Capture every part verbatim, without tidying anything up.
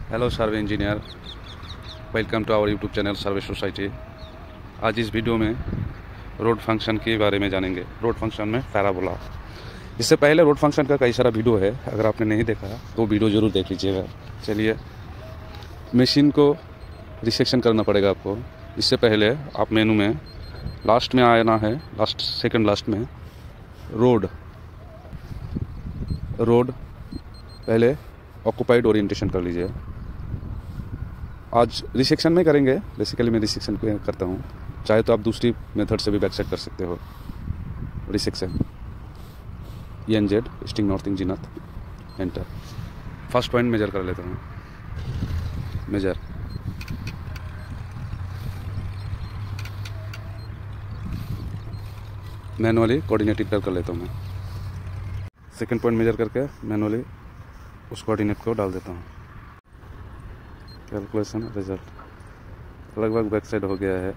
Hello survey engineer, welcome to our YouTube channel survey society. आज इस video में road function के बारे में जानेंगे। रोड फंक्शन में पैराबोला। इससे पहले रोड फंक्शन का कई सारा वीडियो है, अगर आपने नहीं देखा तो वीडियो ज़रूर देख लीजिएगा। चलिए, मशीन को रिसेक्शन करना पड़ेगा आपको। इससे पहले आप मेनू में लास्ट में आना है, लास्ट सेकंड लास्ट में रोड रोड पहले ऑक्यूपाइड ओरिएंटेशन कर लीजिए। आज रिसेक्शन में करेंगे, बेसिकली मैं रिसेक्शन करता हूँ। चाहे तो आप दूसरी मेथड से भी बैक साइड कर सकते हो। Resection E N Z easting northing zenith enter. First point measure कर लेता हूँ। मेजर मैनुअली कोऑर्डिनेट इंटर कर लेता हूँ मैं। सेकंड पॉइंट मेजर करके मैनुअली उस कोऑर्डिनेट को डाल देता हूँ। कैलकुलेशन रिजल्ट लगभग बैक साइड हो गया है।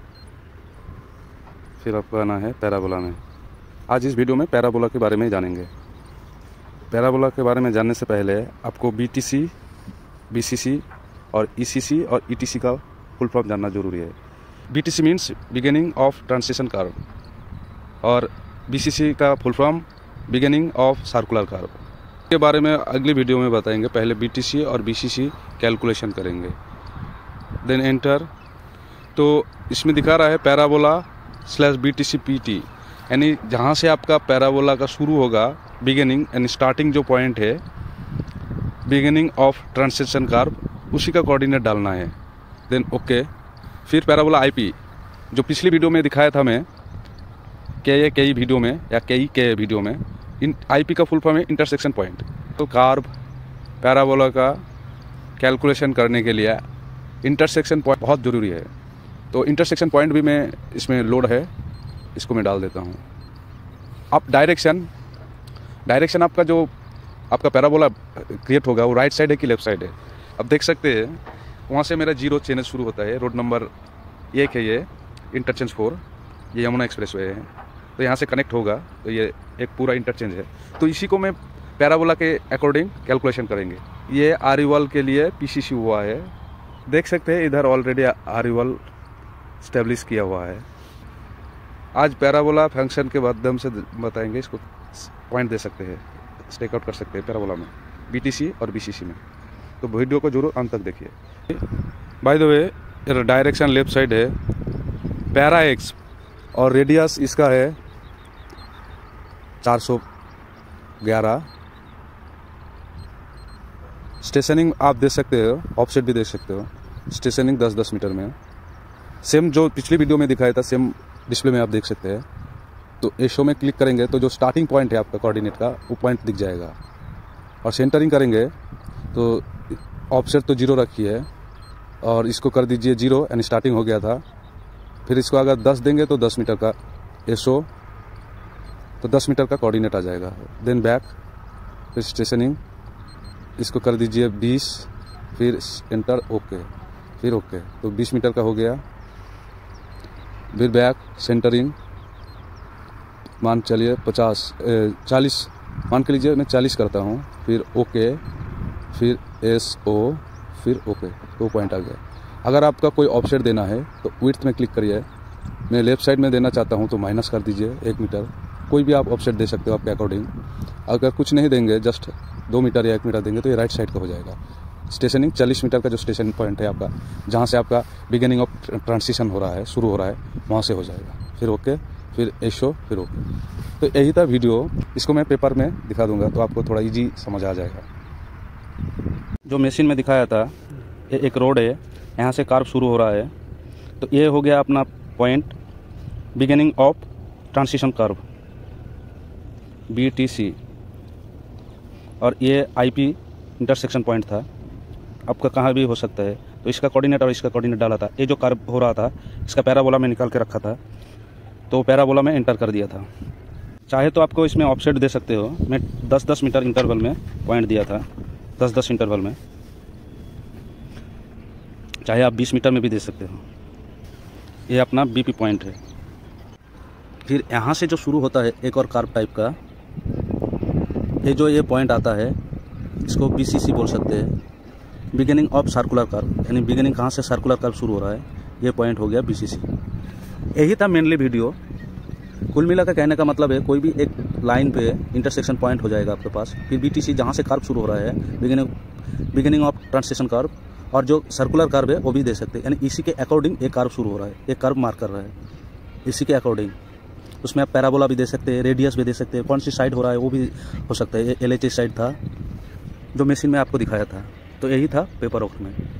फिर आपको आना है पैराबोला में। आज इस वीडियो में पैराबोला के बारे में जानेंगे। पैराबोला के बारे में जानने से पहले आपको B T C, B C C और ई सी सी और ई टी सी का फुल फॉर्म जानना जरूरी है। B T C means beginning of transition curve और बी सी सी का full form beginning of circular curve. के बारे में अगली वीडियो में बताएंगे। पहले बी टी सी और बी सी सी कैलकुलेशन करेंगे, देन एंटर। तो इसमें दिखा रहा है parabola slash B T C P T, यानी जहाँ से आपका पैराबोला का शुरू होगा, बिगिनिंग यानी स्टार्टिंग जो पॉइंट है, बिगिनिंग ऑफ ट्रांजिशन कर्व, उसी का कोऑर्डिनेट डालना है। Then okay. फिर पैराबोला आई पी, जो पिछली वीडियो में दिखाया था मैं, के कई वीडियो में या कई के वीडियो में, इन आईपी का फुल फॉर्म है इंटरसेक्शन पॉइंट। तो कर्व पैराबोला का कैलकुलेशन करने के लिए इंटरसेक्शन पॉइंट बहुत ज़रूरी है। तो इंटरसेक्शन पॉइंट भी मैं इसमें लोड है, इसको मैं डाल देता हूँ। अब डायरेक्शन डायरेक्शन आपका जो आपका पैराबोला क्रिएट होगा वो राइट साइड है कि लेफ्ट साइड है। अब देख सकते हैं वहाँ से मेरा जीरो चेंज शुरू होता है। रोड नंबर एक है ये, इंटरचेंज फोर, ये यमुना एक्सप्रेस वे है। तो यहाँ से कनेक्ट होगा, तो ये एक पूरा इंटरचेंज है। तो इसी को मैं पैराबोला के अकॉर्डिंग कैलकुलेशन करेंगे। ये आरिवल के लिए पीसीसी हुआ है, देख सकते हैं इधर ऑलरेडी आरिवल स्टेब्लिश किया हुआ है। आज पैराबोला फंक्शन के माध्यम से बताएंगे, इसको पॉइंट दे सकते हैं, स्टेक आउट कर सकते हैं पैराबोला में, बीटीसी और बीसीसी में। तो वीडियो को जरूर अंत तक देखिए। By the way, direction left side है, पैरा एक्स और रेडियस इसका है चार सौ ग्यारह। स्टेशनिंग आप देख सकते हो, ऑफसेट भी देख सकते हो। स्टेशनिंग दस दस मीटर में, सेम जो पिछली वीडियो में दिखाया था सेम डिस्प्ले में आप देख सकते हैं। तो एशो में क्लिक करेंगे तो जो स्टार्टिंग पॉइंट है आपका कोऑर्डिनेट का, वो पॉइंट दिख जाएगा। और सेंटरिंग करेंगे तो ऑफसेट तो जीरो रखी है और इसको कर दीजिए जीरो, यानी स्टार्टिंग हो गया था। फिर इसको अगर दस देंगे तो दस मीटर का एशो, तो दस मीटर का कोऑर्डिनेट आ जाएगा। देन बैक, फिर स्टेशनिंग, इसको कर दीजिए बीस, फिर एंटर, ओके, फिर ओके। तो बीस मीटर का हो गया। फिर बैक, सेंटरिंग, मान चलिए पचास चालीस मान के लीजिए, मैं चालीस करता हूँ। फिर ओके, फिर एस ओ, फिर ओके। दो पॉइंट आ गया। अगर आपका कोई ऑफसेट देना है तो विड्थ में क्लिक करिए। मैं लेफ्ट साइड में देना चाहता हूँ तो माइनस कर दीजिए एक मीटर। कोई भी आप ऑफसेट दे सकते हो आपके अकॉर्डिंग। अगर कुछ नहीं देंगे, जस्ट दो मीटर या एक मीटर देंगे, तो ये राइट साइड का हो जाएगा। स्टेशनिंग चालीस मीटर का जो स्टेशन पॉइंट है आपका, जहाँ से आपका बिगिनिंग ऑफ ट्रांजिशन हो रहा है, शुरू हो रहा है, वहाँ से हो जाएगा। फिर ओके, फिर एशो, फिर ओके। तो यही था वीडियो। इसको मैं पेपर में दिखा दूंगा तो आपको थोड़ा ईजी समझ आ जाएगा। जो मशीन में दिखाया था, ये एक रोड है, यहाँ से कर्व शुरू हो रहा है। तो ये हो गया अपना point, beginning of transition curve, B T C. और ये आई पी इंटरसेक्शन पॉइंट था। आपका कहाँ भी हो सकता है। तो इसका कोऑर्डिनेट और इसका कोऑर्डिनेट डाला था। ये जो कर्व हो रहा था, इसका पैराबोला में निकाल के रखा था, तो पैराबोला में एंटर कर दिया था। चाहे तो आपको इसमें ऑफसेट दे सकते हो। मैं दस दस मीटर इंटरवल में पॉइंट दिया था, दस दस इंटरवल में। चाहे आप बीस मीटर में भी दे सकते हो। ये अपना बीपी पॉइंट है। फिर यहाँ से जो शुरू होता है एक और कर्व टाइप का, ये जो ये पॉइंट आता है, इसको बीसीसी बोल सकते हैं। बिगिनिंग ऑफ सर्कुलर कर्व, यानी बिगिनिंग कहाँ से सर्कुलर कर्व शुरू हो रहा है, ये पॉइंट हो गया बी सी सी। यही था मेनली वीडियो। कुल मिला का कहने का मतलब है कोई भी एक लाइन पे इंटरसेक्शन पॉइंट हो जाएगा आपके पास, फिर बी टी सी जहाँ से कर्व शुरू हो रहा है, beginning beginning of translation curve, और जो सर्कुलर कर्व है वो भी दे सकते हैं, यानी इसी के अकॉर्डिंग एक कर्व शुरू हो रहा है, एक कर्व मार्क कर रहा है इसी के अकॉर्डिंग। उसमें आप पैराबोला भी दे सकते हैं, रेडियस भी दे सकते हैं, कौन सी साइड हो रहा है वो भी हो सकता है। एल एच एस साइड था जो मशीन में आपको दिखाया था। तो यही था पेपर वर्क में।